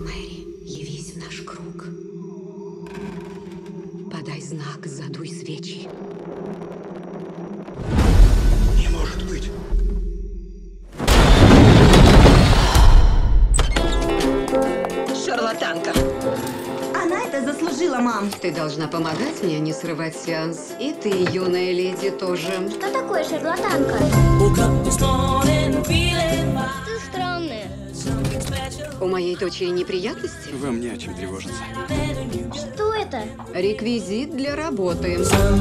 Мэри, явись в наш круг. Подай знак, задуй свечи. Не может быть. Шарлатанка. Она это заслужила, мам. Ты должна помогать мне не срывать сеанс. И ты, юная леди, тоже. Что такое шарлатанка? Ты странная. У моей дочери неприятности? Вам не о чем тревожиться. Что это? Реквизит для работы.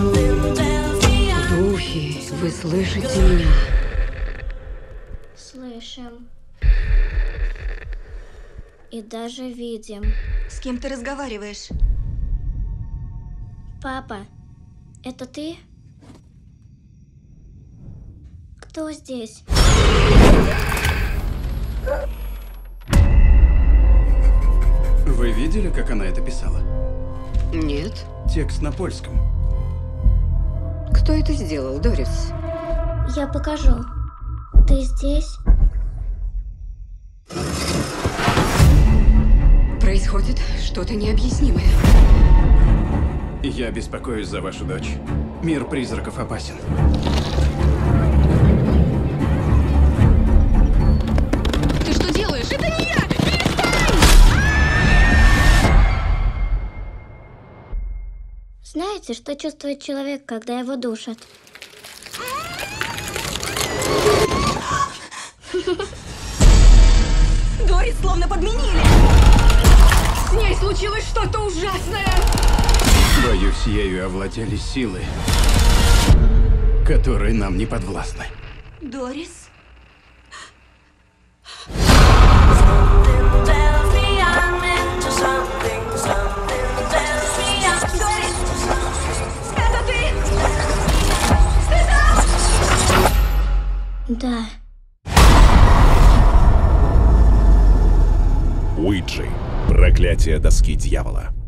Духи, вы слышите меня? Слышим. И даже видим. С кем ты разговариваешь? Папа, это ты? Кто здесь? Вы видели, как она это писала? Нет. Текст на польском. Кто это сделал, Дорис? Я покажу. Ты здесь? Происходит что-то необъяснимое. Я беспокоюсь за вашу дочь. Мир призраков опасен. Ты что делаешь? Это не я! Знаете, что чувствует человек, когда его душат? Дорис словно подменили. С ней случилось что-то ужасное! Боюсь, ею овладели силы, которые нам не подвластны. Дорис? Это ты? Да. Уиджи. Проклятие доски дьявола.